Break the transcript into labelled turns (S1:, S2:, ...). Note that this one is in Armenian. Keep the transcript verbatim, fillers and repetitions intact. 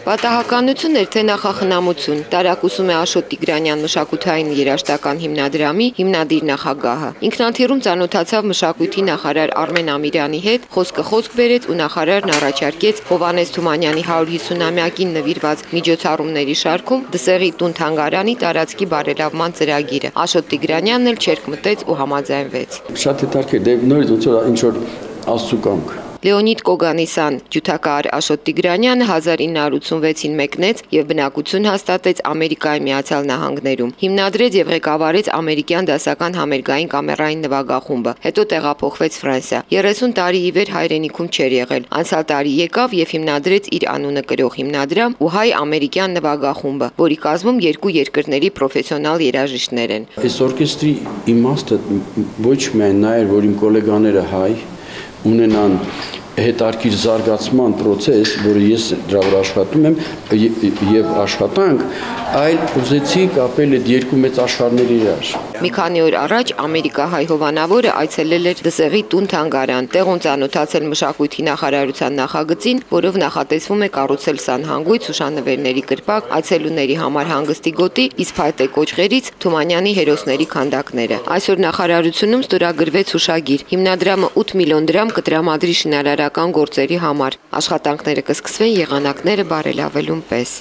S1: Պատահականություն էր, թե նախախնամություն, տարակուսում է Աշոտ Տիգրանյան մշակութային երաժշտական հիմնադրամի հիմնադիր նախագահը։ Ինքնաթիռում ծանոթացավ մշակույթի նախարար Արմեն Ամիրյանի հետ, խոսքը խոսք բերեց ու նախարարն առաջարկեց Հովհաննես Թումանյանի հարյուր հիսունամյակին նվիրված միջոցառումների շարքում Դսեղի տուն-թանգարանի տարածքի բարելավման ծրագիրը։ Աշոտ Տիգրանյանն էլ չերկմտեց ու համաձայնվեց։
S2: Շատ հետաքրքիր, դե նորից ոնց որ ինչ որ Աստծու կամք։
S1: Լեոնիդ Կոգանիսյան, ջութակահար Աշոտ Տիգրանյանը հազար ինը հարյուր ութսունվեցին մեկնեց եւ բնակություն հաստատեց Ամերիկայի Միացյալ Նահանգներում։ Հիմնադրեց եւ ղեկավարեց ամերիկյան դասական համերգային կամերային նվագախումբը, հետո տեղափոխվեց Ֆրանսիա։ երեսուն տարի ի վեր հայրենիքում չէր եղել։ Անցյալ տարի եկավ եւ հիմնադրեց իր անունը կրող հիմնադրամ ու հայ-ամերիկյան նվագախումբը, որի կազմում երկու երկրների պրոֆեսիոնալ երաժիշտներ են։
S2: Այս օրկեստրի իմաստը ոչ միայն նա էր, որ իմ գոլեգաները հայ ունենան հետարքիր զարգացման process, որը ես դրա վրա աշխատում եմ եւ աշխատանք, այլ ուզեցի կապել այդ երկու մեծ աշխարհների իրար։
S1: Մի քանի օր առաջ ամերիկահայ հովանավորը այցելել էր Դսեղի տուն-թանգարան, տեղում ծանոթացել մշակույթի նախարարության նախագծին, որով նախատեսվում է կառուցել սանհանգույց, հուշանվերների կրպակ, այցելուների համար հանգստի գոտի, իսկ փայտե կոճղերից Թումանյանի հերոսների քանդակները։ Այսօր նախարարությունում ստորագրվեց հուշագիր։ Հիմնադրամը ութ միլիոն դրամ կտրամադրի շինարարական գործերի համար։ Աշխատանքները կսկսվեն եղանակները բարելավելուն պես։